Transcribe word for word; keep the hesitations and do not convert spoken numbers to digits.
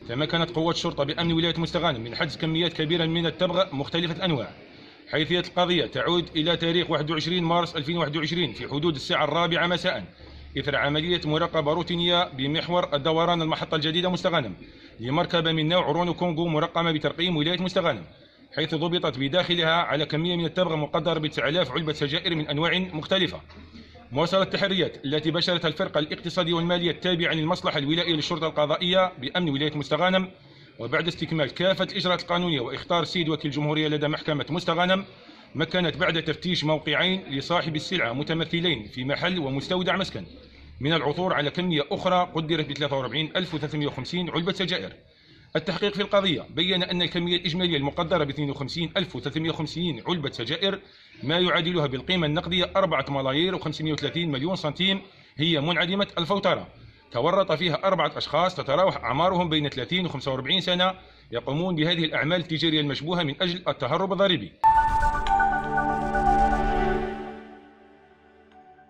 تمكنت قوات الشرطة بأمن ولاية مستغانم من حجز كميات كبيرة من التبغ مختلفة الأنواع. حيثية القضية تعود إلى تاريخ واحد وعشرين مارس ألفين وواحد وعشرين في حدود الساعة الرابعة مساء، إثر عملية مراقبة روتينية بمحور الدوران المحطة الجديدة مستغانم لمركبة من نوع رونو كونغو مرقمة بترقيم ولاية مستغانم، حيث ضبطت بداخلها على كمية من التبغ مقدرة ب تسعة آلاف علبة سجائر من أنواع مختلفة. مواصلة التحريات التي بشرتها الفرقة الاقتصادية والمالية التابعة للمصلحة الولائية للشرطة القضائية بأمن ولاية مستغانم، وبعد استكمال كافة الإجراءات القانونية وإخطار سيد وكيل الجمهورية لدى محكمة مستغانم، مكنت بعد تفتيش موقعين لصاحب السلعة متمثلين في محل ومستودع مسكن من العثور على كمية أخرى قدرت ب ثلاثة وأربعين ألف وثلاثمئة وخمسين علبة سجائر. التحقيق في القضية بين أن الكمية الإجمالية المقدرة ب اثنين وخمسين ألف وثلاثمئة وخمسين علبة سجائر ما يعادلها بالقيمة النقدية أربعة ملايير وخمسمئة وثلاثين مليون سنتيم هي منعدمة الفوترة، تورط فيها أربعة أشخاص تتراوح أعمارهم بين ثلاثين و خمسة وأربعين سنة يقومون بهذه الأعمال التجارية المشبوهة من أجل التهرب الضريبي.